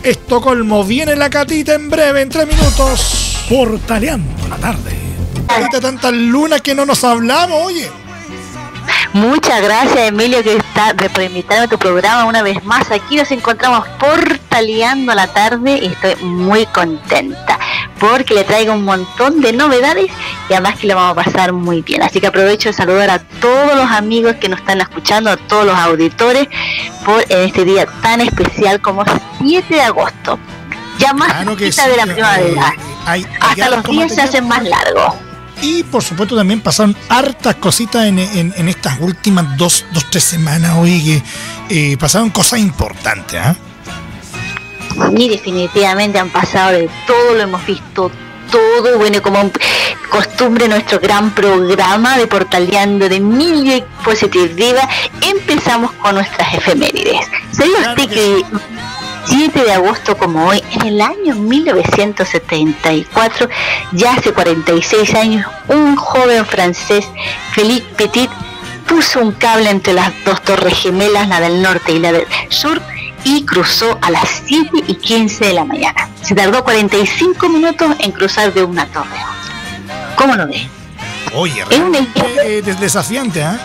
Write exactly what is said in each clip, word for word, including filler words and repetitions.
Estocolmo. Viene la Catita en breve, en tres minutos. Portaleando la tarde. Catita, tantas lunas que no nos hablamos, oye. Muchas gracias, Emilio, que está por invitarme a tu programa una vez más. Aquí nos encontramos portaleando la tarde y estoy muy contenta porque le traigo un montón de novedades y además que lo vamos a pasar muy bien. Así que aprovecho de saludar a todos los amigos que nos están escuchando, a todos los auditores por en este día tan especial como siete de agosto. Ya más claro que sí, de la primavera. Eh, hay, hay Hasta los días se hacen más largos. Y por supuesto también pasaron hartas cositas en, en, en estas últimas dos, dos, tres semanas, oye, que eh, pasaron cosas importantes, ¿ah? ¿eh? Sí, definitivamente han pasado de todo, lo hemos visto todo, bueno, como costumbre nuestro gran programa de Portaleando de Emilio y Positive Diva, empezamos con nuestras efemérides. ¿Sabía claro usted que, que siete de agosto como hoy, en el año mil novecientos setenta y cuatro, ya hace cuarenta y seis años, un joven francés, Philippe Petit, puso un cable entre las dos torres gemelas, la del norte y la del sur, y cruzó a las siete y quince de la mañana. Se tardó cuarenta y cinco minutos en cruzar de una torre a otra. ¿Cómo lo ves? Oye, es una eh, desafiante, ¿eh?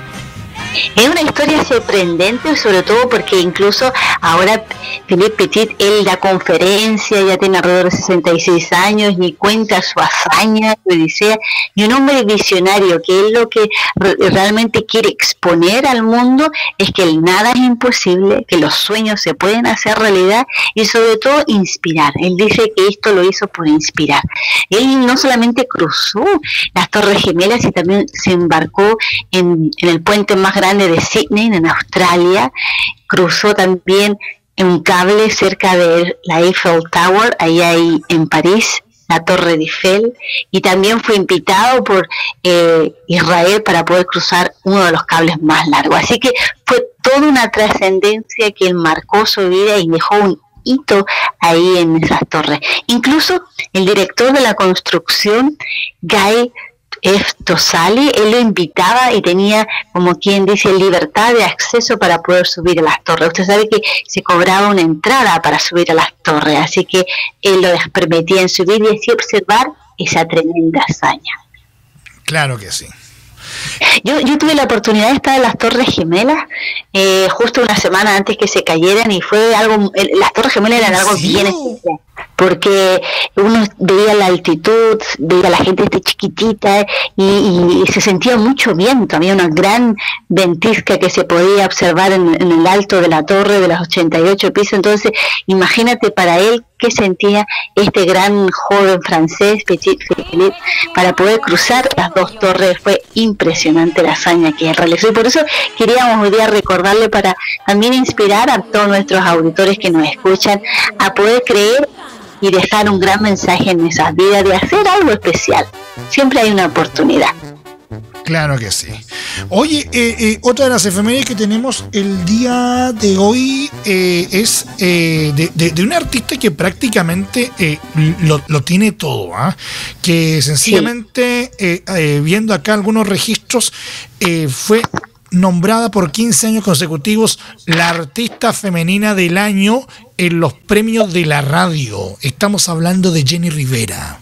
Es una historia sorprendente, sobre todo porque incluso ahora Philippe Petit, él da conferencia, ya tiene alrededor de sesenta y seis años, y cuenta su hazaña, su odisea, y un hombre visionario, que él lo que re- realmente quiere exponer al mundo es que el nada es imposible, que los sueños se pueden hacer realidad, y sobre todo inspirar. Él dice que esto lo hizo por inspirar. Él no solamente cruzó las Torres Gemelas, y también se embarcó en, en el puente más grande de Sydney, en Australia. Cruzó también un cable cerca de la Eiffel Tower, ahí hay en París, la Torre de Eiffel, y también fue invitado por eh, Israel para poder cruzar uno de los cables más largos. Así que fue toda una trascendencia que marcó su vida y dejó un hito ahí en esas torres. Incluso el director de la construcción, Guy F. Tosali, él lo invitaba y tenía, como quien dice, libertad de acceso para poder subir a las torres. Usted sabe que se cobraba una entrada para subir a las torres, así que él lo permitía en subir y así observar esa tremenda hazaña. Claro que sí. Yo, yo tuve la oportunidad de estar en las Torres Gemelas eh, justo una semana antes que se cayeran, y fue algo, el, las Torres Gemelas eran algo ¿Sí? bien especial, porque uno veía la altitud, veía a la gente este chiquitita y, y se sentía mucho viento, había una gran ventisca que se podía observar en, en el alto de la torre de los ochenta y ocho pisos. Entonces imagínate para él qué sentía este gran joven francés, Petit Philippe, para poder cruzar las dos torres. Fue impresionante la hazaña que él realizó, y por eso queríamos hoy día recordarle, para también inspirar a todos nuestros auditores que nos escuchan a poder creer y dejar un gran mensaje en esas vidas de hacer algo especial. Siempre hay una oportunidad. Claro que sí. Oye, eh, eh, otra de las efemérides que tenemos el día de hoy eh, es eh, de, de, de un artista que prácticamente eh, lo, lo tiene todo, ¿ah? Que sencillamente, sí. eh, eh, viendo acá algunos registros, eh, fue nombrada por quince años consecutivos la artista femenina del año en los premios de la radio. Estamos hablando de Jenni Rivera.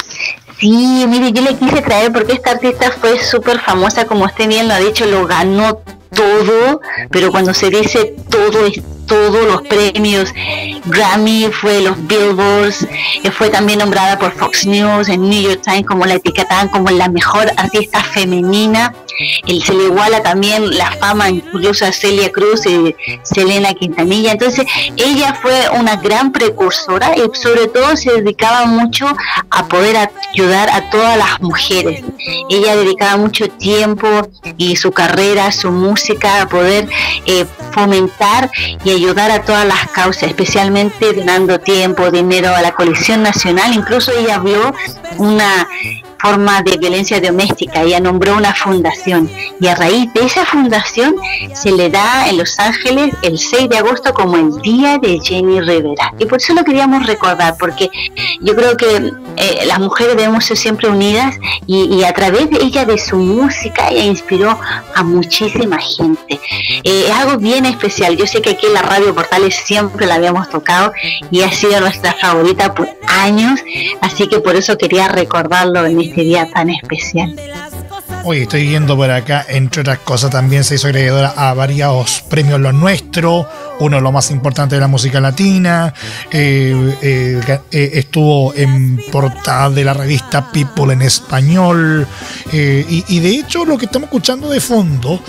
Sí, mire, yo le quise traer porque esta artista fue súper famosa, como usted bien lo ha dicho, lo ganó todo, pero cuando se dice todo es todos los premios Grammy, fue los Billboards, fue también nombrada por Fox News, en New York Times, como la etiquetaban como la mejor artista femenina. Él se le iguala también la fama incluso a Celia Cruz y Selena Quintanilla. Entonces ella fue una gran precursora y sobre todo se dedicaba mucho a poder ayudar a todas las mujeres. Ella dedicaba mucho tiempo y su carrera, su música, a poder eh, fomentar y ayudar a todas las causas, especialmente donando tiempo, dinero a la coalición nacional. Incluso ella vio una forma de violencia doméstica. Ella nombró una fundación y a raíz de esa fundación se le da en Los Ángeles el seis de agosto como el Día de Jenni Rivera, y por eso lo queríamos recordar, porque yo creo que eh, las mujeres debemos ser siempre unidas, y, y a través de ella, de su música, ella inspiró a muchísima gente. Eh, es algo bien especial. Yo sé que aquí en la Radio Portales siempre la habíamos tocado y ha sido nuestra favorita por años, así que por eso quería recordarlo en este día tan especial. Oye, estoy viendo por acá, entre otras cosas, también se hizo acreedora a varios premios Lo Nuestro, uno de los más importantes de la música latina, eh, eh, eh, estuvo en portada de la revista People en español, eh, y, y de hecho lo que estamos escuchando de fondo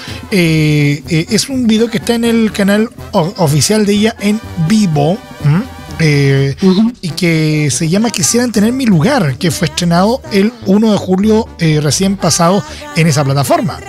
eh, eh, es un video que está en el canal o- oficial de ella en vivo, ¿m? Eh, uh-huh. y que se llama Quisieran Tener Mi Lugar, que fue estrenado el primero de julio eh, recién pasado en esa plataforma.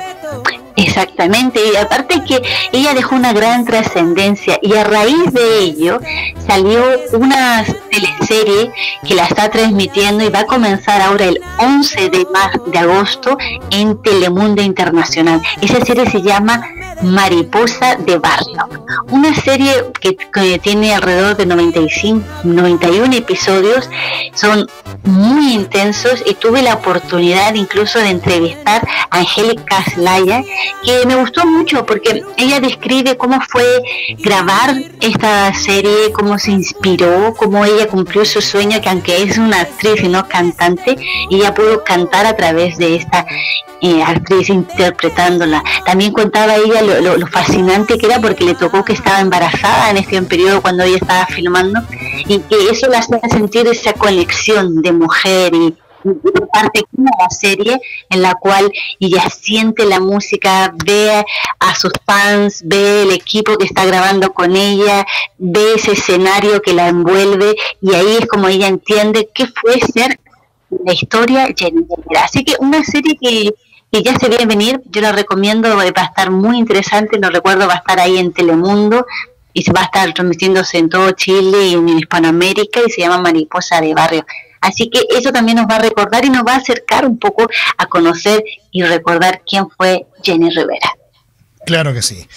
Exactamente, y aparte que ella dejó una gran trascendencia, y a raíz de ello salió una teleserie que la está transmitiendo y va a comenzar ahora el once de agosto en Telemundo Internacional. Esa serie se llama Mariposa de Barrio, una serie que, que tiene alrededor de noventa y cinco, noventa y uno episodios, son muy intensos, y tuve la oportunidad incluso de entrevistar a Angélica Slaya, que me gustó mucho porque ella describe cómo fue grabar esta serie, cómo se inspiró, cómo ella cumplió su sueño, que aunque es una actriz y no cantante, ella pudo cantar a través de esta eh, actriz interpretándola. También contaba ella lo, lo, lo fascinante que era, porque le tocó que estaba embarazada en este periodo cuando ella estaba filmando, y que eso la hacía sentir esa conexión de mujer y parte de la serie en la cual ella siente la música, ve a sus fans, ve el equipo que está grabando con ella, ve ese escenario que la envuelve, y ahí es como ella entiende qué fue ser la historia Jenni Rivera. Así que una serie que, que ya se ve venir, yo la recomiendo, va a estar muy interesante. No recuerdo, va a estar ahí en Telemundo y se va a estar transmitiéndose en todo Chile y en Hispanoamérica, y se llama Mariposa de Barrio. Así que eso también nos va a recordar y nos va a acercar un poco a conocer y recordar quién fue Jenni Rivera. Claro que sí.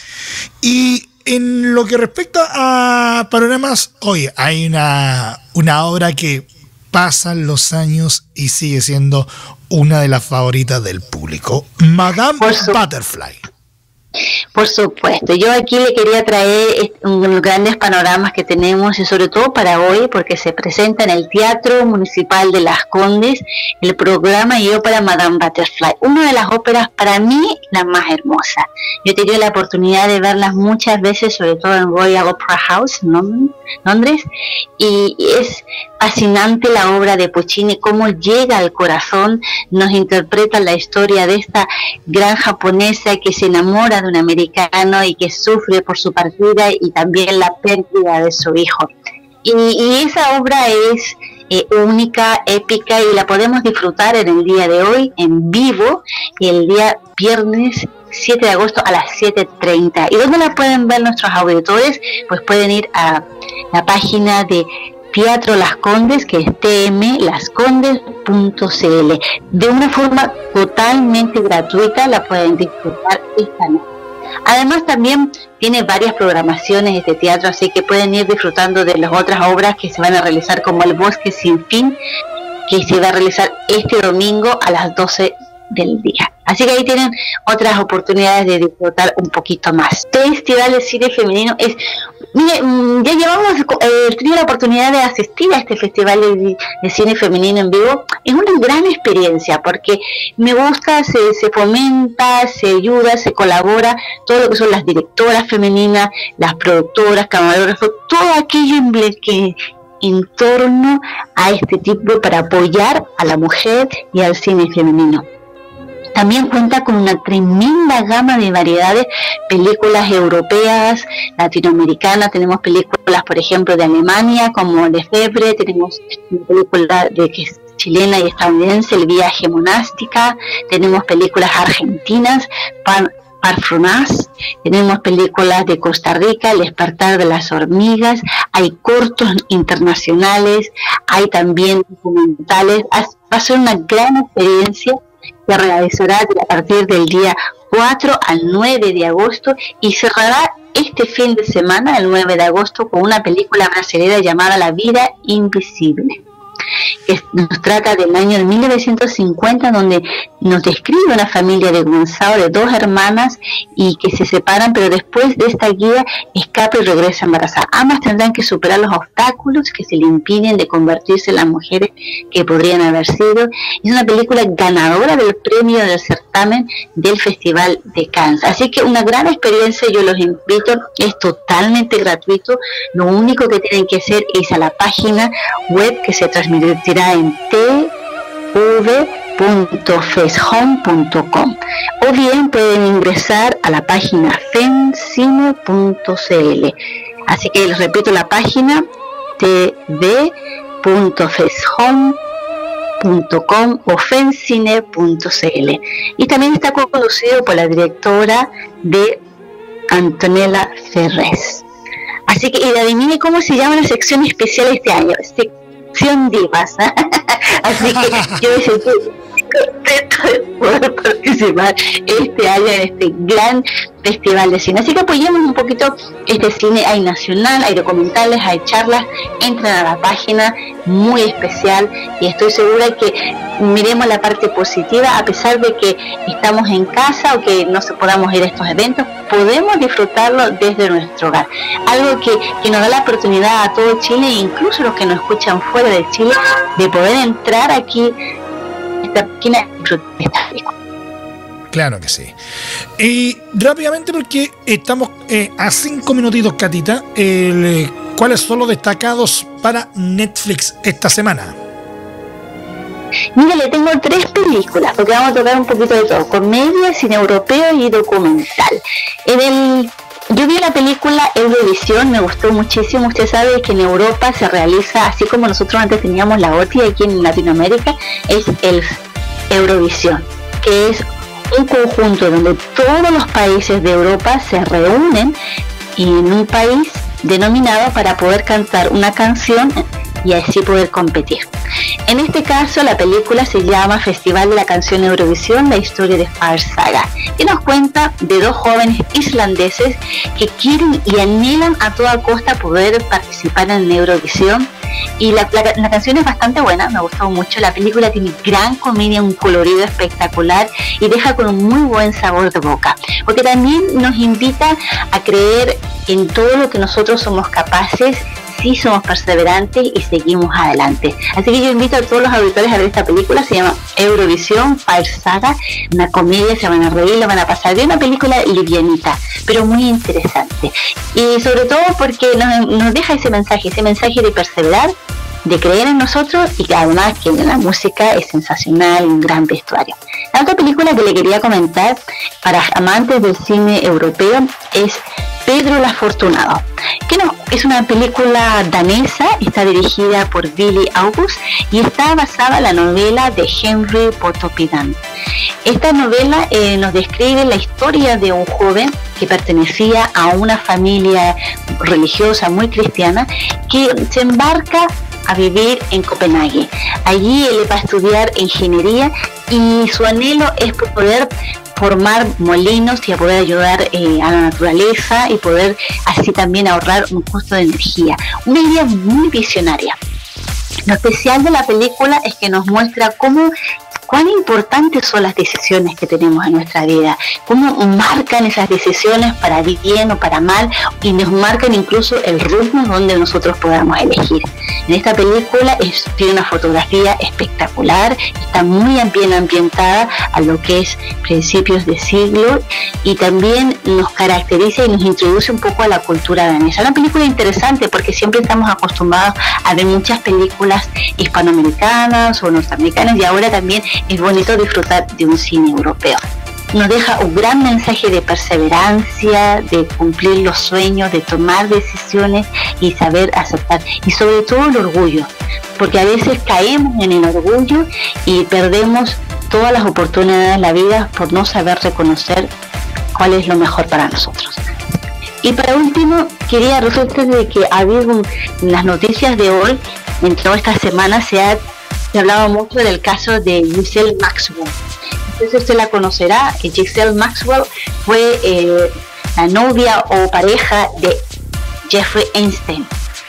Y en lo que respecta a panoramas, oye, hay una, una obra que pasan los años y sigue siendo una de las favoritas del público, Madame Butterfly. Por supuesto, yo aquí le quería traer los grandes panoramas que tenemos, y sobre todo para hoy, porque se presenta en el Teatro Municipal de Las Condes el programa y ópera Madame Butterfly, una de las óperas para mí la más hermosa. Yo he tenido la oportunidad de verlas muchas veces, sobre todo en Royal Opera House, ¿no? Londres, y es fascinante la obra de Puccini, cómo llega al corazón, nos interpreta la historia de esta gran japonesa que se enamora de un americano y que sufre por su partida y también la pérdida de su hijo. Y, y esa obra es eh, única, épica, y la podemos disfrutar en el día de hoy, en vivo, el día viernes siete de agosto a las siete treinta. ¿Y dónde la pueden ver nuestros auditores? Pues pueden ir a la página de Teatro Las Condes, que es t m las condes punto c l. De una forma totalmente gratuita la pueden disfrutar esta noche. Además también tiene varias programaciones este teatro, así que pueden ir disfrutando de las otras obras que se van a realizar, como El Bosque Sin Fin, que se va a realizar este domingo a las doce del día. Así que ahí tienen otras oportunidades de disfrutar un poquito más. Este Festival de Cine Femenino es... Mire, ya llevamos, eh, tenido la oportunidad de asistir a este Festival de, de Cine Femenino en vivo. Es una gran experiencia porque me gusta, se, se fomenta, se ayuda, se colabora, todo lo que son las directoras femeninas, las productoras, camarógrafos, todo aquello en que en torno a este tipo para apoyar a la mujer y al cine femenino. También cuenta con una tremenda gama de variedades, películas europeas, latinoamericanas. Tenemos películas, por ejemplo, de Alemania, como Lefebvre. Tenemos una película de que es chilena y estadounidense, El Viaje Monástica. Tenemos películas argentinas, pan, Parfumás, tenemos películas de Costa Rica, El despertar de las hormigas, hay cortos internacionales, hay también documentales. Va a ser una gran experiencia que realizará a partir del día cuatro al nueve de agosto y cerrará este fin de semana, el nueve de agosto, con una película brasileña llamada La vida invisible, que nos trata del año de mil novecientos cincuenta, donde nos describe una familia de Gonzalo, de dos hermanas, y que se separan, pero después de esta guía escapa y regresa embarazada. Ambas tendrán que superar los obstáculos que se le impiden de convertirse en las mujeres que podrían haber sido. Es una película ganadora del premio del certamen del Festival de Cannes. Así que una gran experiencia, yo los invito, es totalmente gratuito. Lo único que tienen que hacer es ir a la página web que se transmitirá en t v punto feshome punto com o bien pueden ingresar a la página fencine punto c l. Así que les repito la página t v punto feshome punto com o fencine punto c l, y también está conducido por la directora de Antonella Ferrés. Así que, y adivine cómo se llama la sección especial este año, sección divas. Así que yo me sentí contento de poder participar este año en este gran festival de cine. Así que apoyemos un poquito este cine. Hay nacional, hay documentales, hay charlas. Entren a la página, muy especial, y estoy segura que miremos la parte positiva. A pesar de que estamos en casa o que no se podamos ir a estos eventos, podemos disfrutarlo desde nuestro hogar. Algo que, que nos da la oportunidad a todo Chile, e incluso los que nos escuchan fuera de Chile, de poder entrar aquí a esta página y disfrutar de esta película. Claro que sí. Y rápidamente, porque estamos eh, a cinco minutitos, Catita, eh, ¿cuáles son los destacados para Netflix esta semana? Mira, le tengo tres películas, porque vamos a tocar un poquito de todo: comedia, cine europeo y documental. En el Yo vi la película Eurovisión, me gustó muchísimo. Usted sabe que en Europa se realiza, así como nosotros antes teníamos la O T I, aquí en Latinoamérica es el Eurovisión, que es un conjunto donde todos los países de Europa se reúnen en un país denominado para poder cantar una canción y así poder competir. En este caso, la película se llama Festival de la Canción Eurovisión, la historia de Fire Saga, que nos cuenta de dos jóvenes islandeses que quieren y anhelan a toda costa poder participar en Eurovisión. Y la, la, la canción es bastante buena, me ha gustado mucho. La película tiene gran comedia, un colorido espectacular y deja con un muy buen sabor de boca, porque también nos invita a creer en todo lo que nosotros somos capaces si somos perseverantes y seguimos adelante. Así que yo invito a todos los auditores a ver esta película. Se llama Eurovisión, Fire Saga, una comedia, se van a reír, la van a pasar bien, una película livianita, pero muy interesante. Y sobre todo porque nos, nos deja ese mensaje, ese mensaje de perseverar, de creer en nosotros, y que además que la música es sensacional, un gran vestuario. La otra película que le quería comentar para amantes del cine europeo es Pedro el Afortunado, que no, es una película danesa, está dirigida por Billy August y está basada en la novela de Henry Pontoppidan. Esta novela eh, nos describe la historia de un joven que pertenecía a una familia religiosa muy cristiana que se embarca a vivir en Copenhague. Allí él va a estudiar ingeniería y su anhelo es poder formar molinos y a poder ayudar eh, a la naturaleza y poder así también ahorrar un costo de energía. Una idea muy visionaria. Lo especial de la película es que nos muestra cómo cuán importantes son las decisiones que tenemos en nuestra vida, cómo marcan esas decisiones para bien o para mal, y nos marcan incluso el rumbo donde nosotros podamos elegir. En esta película es, tiene una fotografía espectacular, está muy bien ambientada a lo que es principios de siglo, y también nos caracteriza y nos introduce un poco a la cultura danesa. Una película interesante porque siempre estamos acostumbrados a ver muchas películas hispanoamericanas o norteamericanas, y ahora también es bonito disfrutar de un cine europeo. Nos deja un gran mensaje de perseverancia, de cumplir los sueños, de tomar decisiones y saber aceptar, y sobre todo el orgullo, porque a veces caemos en el orgullo y perdemos todas las oportunidades de la vida por no saber reconocer cuál es lo mejor para nosotros. Y para último, quería resaltar de que ha habido un, en las noticias de hoy, en toda esta semana, se ha se hablaba mucho del caso de Ghislaine Maxwell. Entonces usted la conocerá. Ghislaine Maxwell fue eh, la novia o pareja de Jeffrey Epstein.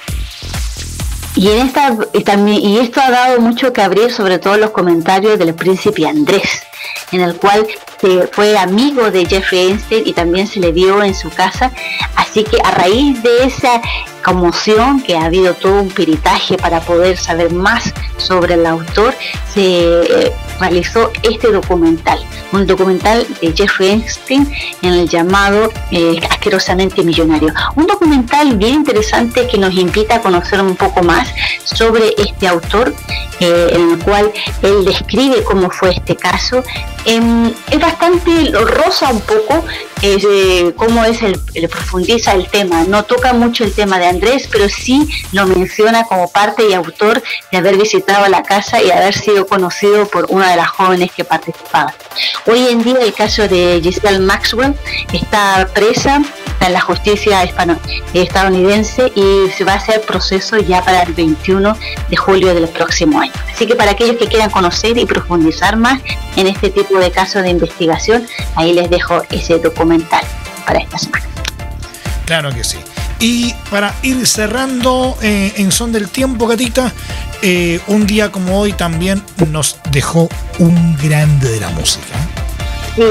Y, en esta, y, también, y esto ha dado mucho que abrir, sobre todo los comentarios del príncipe Andrés, en el cual se fue amigo de Jeffrey Epstein y también se le vio en su casa. Así que a raíz de esa conmoción, que ha habido todo un peritaje para poder saber más sobre el autor, se eh, realizó este documental, un documental de Jeffrey Epstein en el llamado eh, Asquerosamente Millonario. Un documental bien interesante que nos invita a conocer un poco más sobre este autor, eh, en el cual él describe cómo fue este caso. Eh, es bastante rosa un poco, eh, cómo es el, el profundiza el tema. No toca mucho el tema de Andrés, pero sí lo menciona como parte y autor de haber visitado la casa y haber sido conocido por una de las jóvenes que participaba. Hoy en día el caso de Ghislaine Maxwell está presa, está en la justicia hispano, estadounidense, y se va a hacer proceso ya para el veintiuno de julio del próximo año. Así que para aquellos que quieran conocer y profundizar más en este tipo de casos de investigación, ahí les dejo ese documental para esta semana. Claro que sí. Y para ir cerrando eh, en son del tiempo, Catita, eh, un día como hoy también nos dejó un grande de la música. Sí,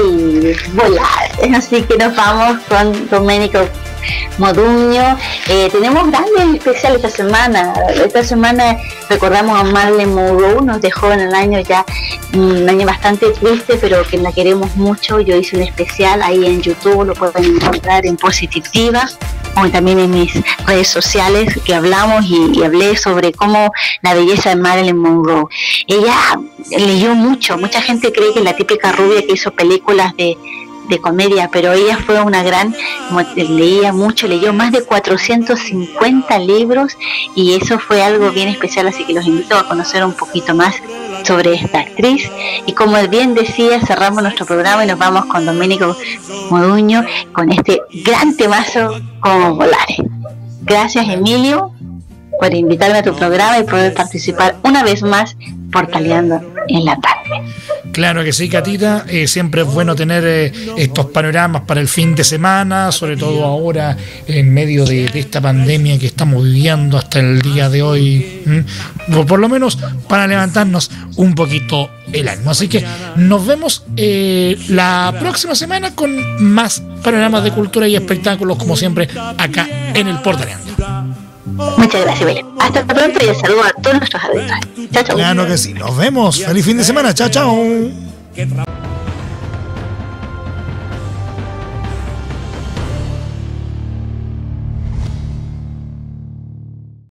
volar. Así que nos vamos con Domenico Modugno. Eh, tenemos grandes especiales esta semana. Esta semana recordamos a Marilyn Monroe, nos dejó en el año ya, un año bastante triste, pero que la queremos mucho. Yo hice un especial ahí en YouTube, lo pueden encontrar en Positiva, o también en mis redes sociales, que hablamos y, y hablé sobre cómo la belleza de Marilyn Monroe. Ella leyó mucho, mucha gente cree que es la típica rubia que hizo películas de de comedia, pero ella fue una gran, leía mucho, leyó más de cuatrocientos cincuenta libros, y eso fue algo bien especial, así que los invito a conocer un poquito más sobre esta actriz. Y como bien decía, cerramos nuestro programa y nos vamos con Domenico Modugno con este gran temazo como Volare. Gracias, Emilio, por invitarme a tu programa y poder participar una vez más portaleando en la tarde. Claro que sí, Catita, eh, siempre es bueno tener eh, estos panoramas para el fin de semana, sobre todo ahora en medio de, de esta pandemia que estamos viviendo hasta el día de hoy, ¿m? o por lo menos para levantarnos un poquito el ánimo. Así que nos vemos eh, la próxima semana con más panoramas de cultura y espectáculos, como siempre, acá en el Portaleando. Muchas gracias, Belén. Hasta pronto y saludo a todos nuestros auditores. Chao, chao. Claro que sí. Nos vemos. Feliz fin de semana. Chao, chao.